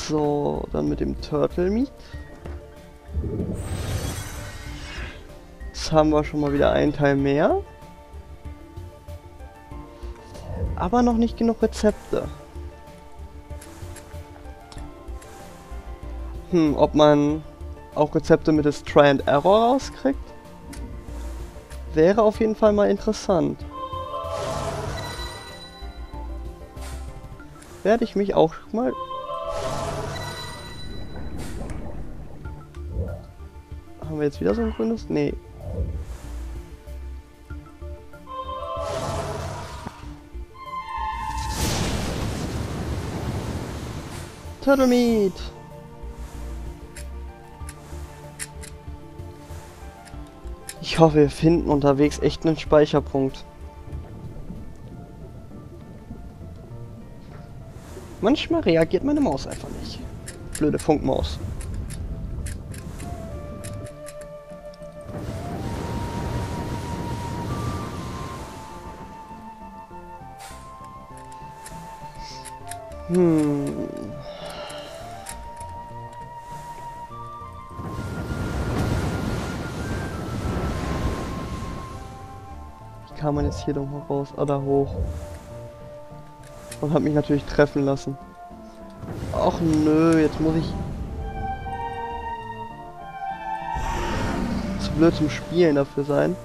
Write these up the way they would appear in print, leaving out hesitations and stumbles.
So, dann mit dem Turtle Meat. Jetzt haben wir schon mal wieder einen Teil mehr. Aber noch nicht genug Rezepte. Ob man auch Rezepte mit des Try and Error rauskriegt? Wäre auf jeden Fall mal interessant. Werde ich mich auch mal... Haben wir jetzt wieder so ein grünes? Nee. Turtle Meat! Ich hoffe, wir finden unterwegs echt einen Speicherpunkt. Manchmal reagiert meine Maus einfach nicht. Blöde Funkmaus. Wie kann man jetzt hier doch mal raus? Oder hoch? Und hat mich natürlich treffen lassen. Ach nö, jetzt muss ich... Zu blöd zum Spielen dafür sein.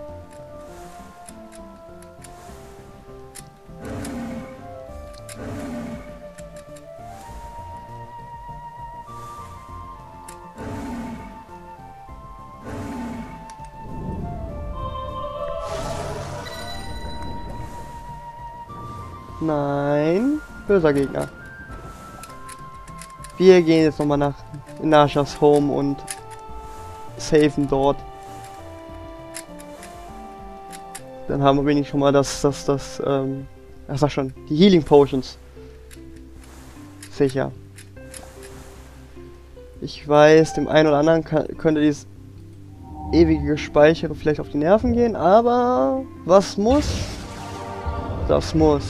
Nein, böser Gegner. Wir gehen jetzt nochmal nach Nashas Home und safen dort. Dann haben wir wenigstens schon mal sag schon, die Healing Potions. Sicher. Ich weiß, dem einen oder anderen könnte dieses ewige Speichere vielleicht auf die Nerven gehen, aber was muss, das muss.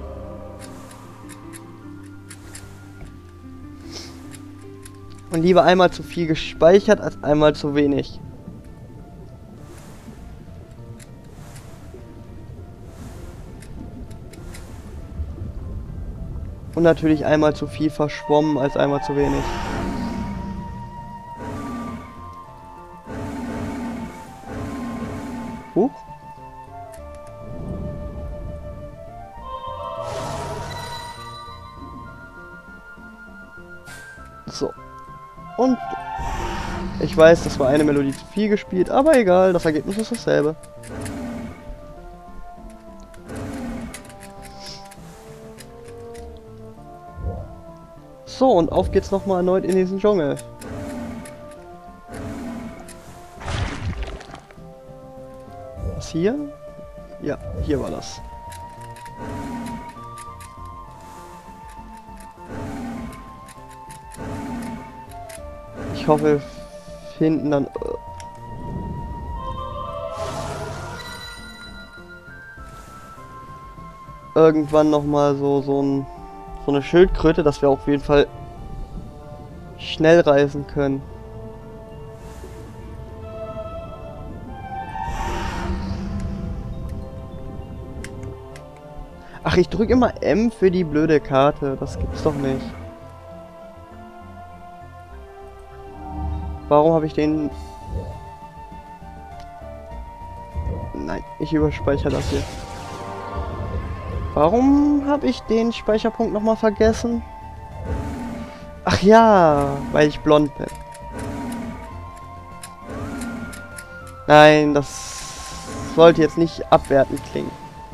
Und lieber einmal zu viel gespeichert, als einmal zu wenig. Und natürlich einmal zu viel verschwommen, als einmal zu wenig. Huch. So. Und ich weiß, das war eine Melodie zu viel gespielt, aber egal, das Ergebnis ist dasselbe. So, und auf geht's nochmal erneut in diesen Dschungel. Was hier? Ja, hier war das. Ich hoffe, wir finden dann... irgendwann nochmal so eine Schildkröte, dass wir auf jeden Fall schnell reisen können. Ach, ich drücke immer M für die blöde Karte. Das gibt's doch nicht. Warum habe ich den... Nein, ich überspeichere das hier. Warum habe ich den Speicherpunkt nochmal vergessen? Ach ja, weil ich blond bin. Nein, das sollte jetzt nicht abwertend klingen.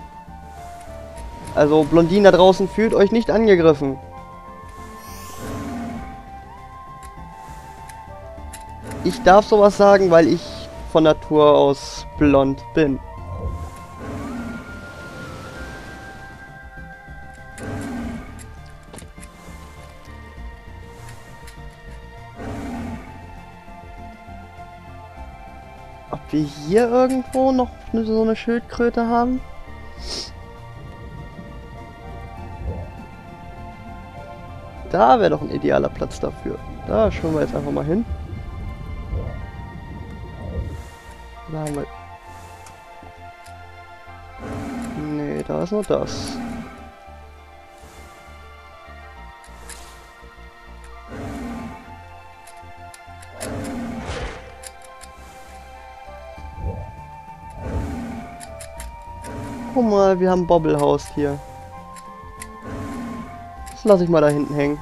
Also Blondinen da draußen, fühlt euch nicht angegriffen. Ich darf sowas sagen, weil ich von Natur aus blond bin. Ob wir hier irgendwo noch so eine Schildkröte haben? Da wäre doch ein idealer Platz dafür. Da schauen wir jetzt einfach mal hin. Da haben wir... Nee, da ist nur das. Guck mal, wir haben ein Bobblehaus hier. Das lasse ich mal da hinten hängen.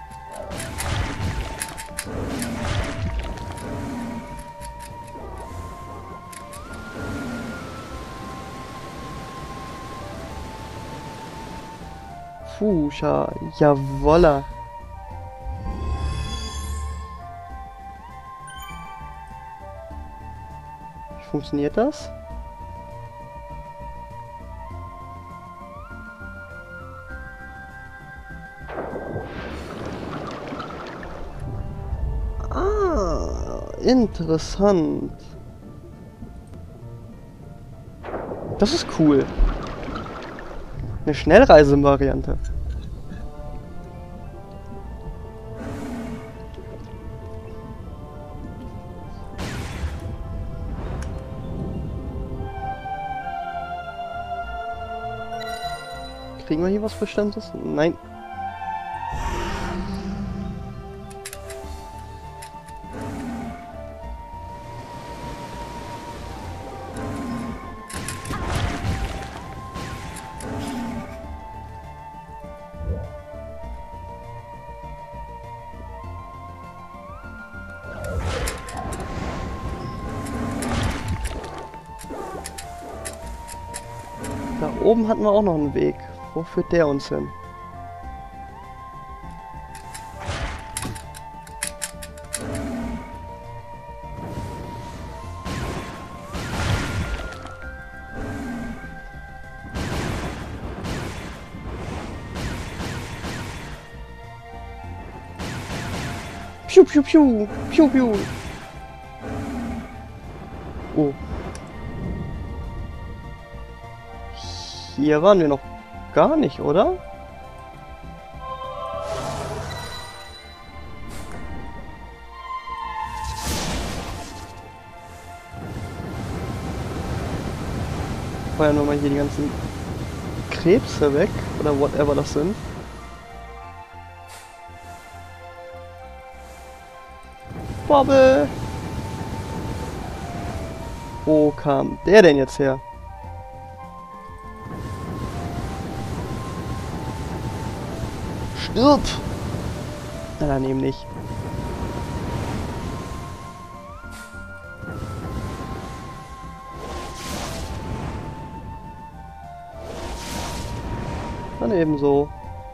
Fuscha, jawolla. Wie funktioniert das? Ah, interessant. Das ist cool. Eine Schnellreise-Variante. Kriegen wir hier was Bestimmtes? Nein. Da oben hatten wir auch noch einen Weg. Wo führt der uns hin? Piu, piu, piu. Piu, piu. Oh. Hier waren wir noch gar nicht, oder? Feuern wir mal hier die ganzen Krebse weg, oder whatever das sind. Bobble! Wo kam der denn jetzt her? Stirb! Na dann eben nicht. Dann ebenso.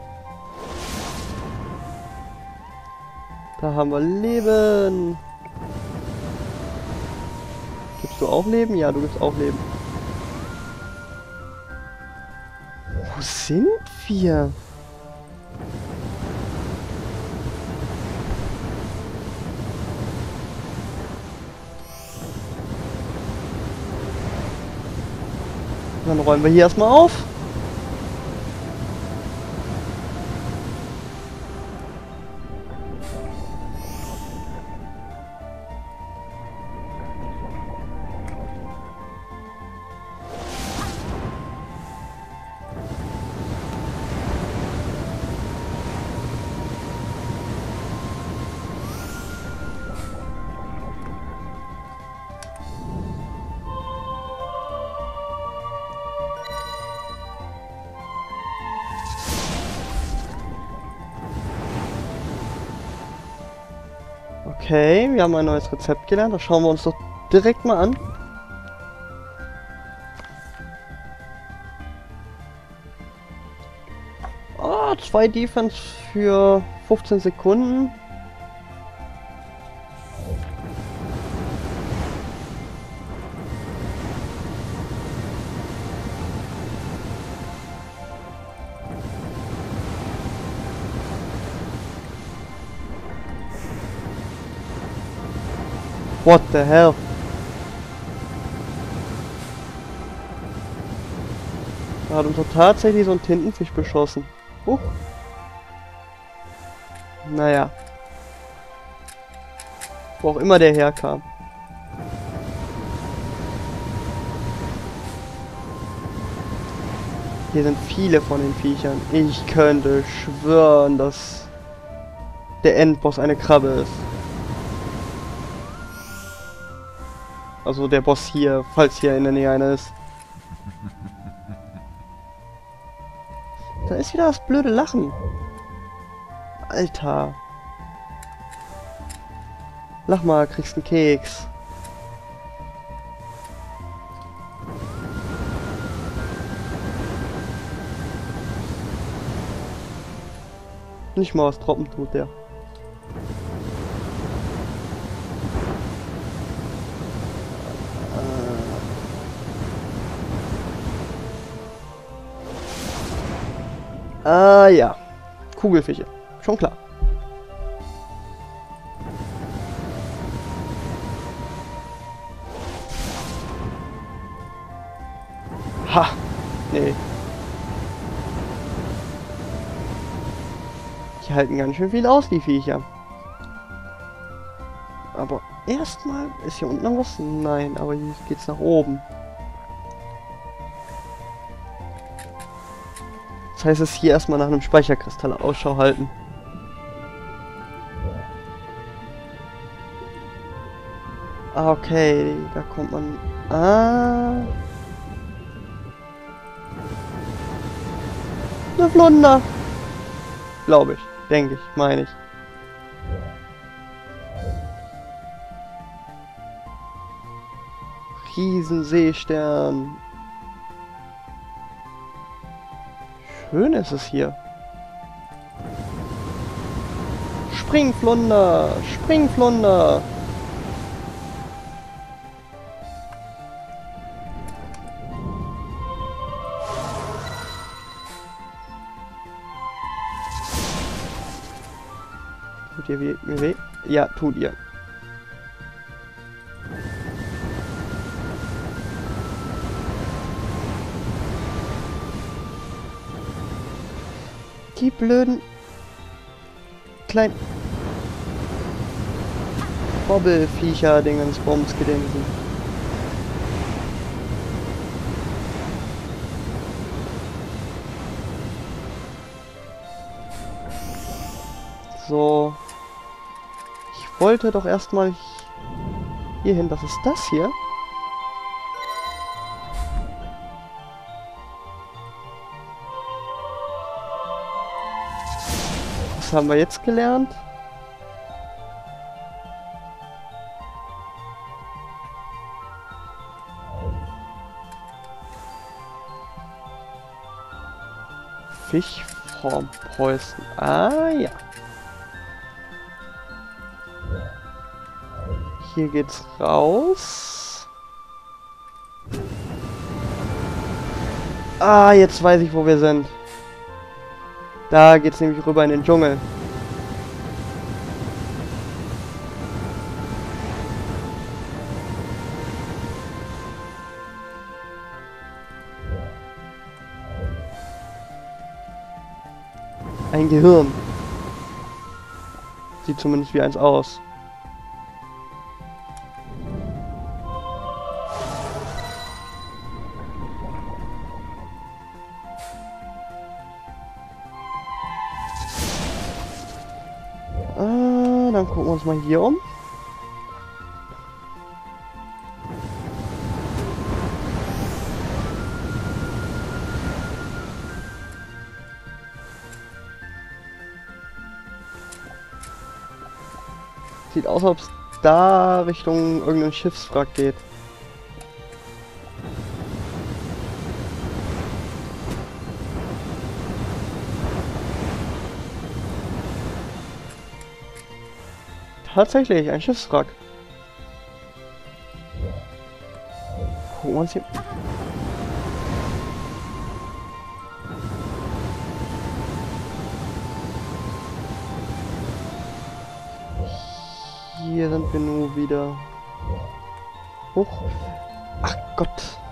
Da haben wir Leben. Gibst du auch Leben? Ja, du gibst auch Leben. Wo sind wir? Dann räumen wir hier erstmal auf. Okay, wir haben ein neues Rezept gelernt. Das schauen wir uns doch direkt mal an. Ah, 2 Defense für 15 Sekunden. What the hell? Da hat uns doch tatsächlich so ein Tintenfisch beschossen. Huch. Naja. Wo auch immer der herkam. Hier sind viele von den Viechern. Ich könnte schwören, dass der Endboss eine Krabbe ist. Also der Boss hier, falls hier in der Nähe einer ist. Da ist wieder das blöde Lachen. Alter. Lach mal, kriegst einen Keks. Nicht mal was Troppen tut der. Ah ja. Kugelfische. Schon klar. Ha! Nee. Die halten ganz schön viel aus, die Viecher. Aber erstmal ist hier unten noch was? Nein, aber hier geht's nach oben. Das heißt, es hier erstmal nach einem Speicherkristall Ausschau halten. Ah, okay, da kommt man... Ah... Eine Flunder! Glaube ich, denke ich, meine ich. Riesenseestern. Schön ist es hier. Springflunder! Springflunder! Tut ihr mir weh? Ja, tut ihr. Die blöden kleinen Bobbelviecher, Dingensbums, Gedingsen. So. Ich wollte doch erstmal hier hin. Was ist das hier? Was haben wir jetzt gelernt? Fischformpreußen. Ah ja. Hier geht's raus. Ah, jetzt weiß ich, wo wir sind. Da geht's nämlich rüber in den Dschungel. Ein Gehirn. Sieht zumindest wie eins aus. Dann gucken wir uns mal hier um. Sieht aus, als ob es da Richtung irgendein Schiffswrack geht. Tatsächlich, ein Schiffswrack. Gucken wir uns hier... Hier sind wir nur wieder... Hoch. Ach Gott.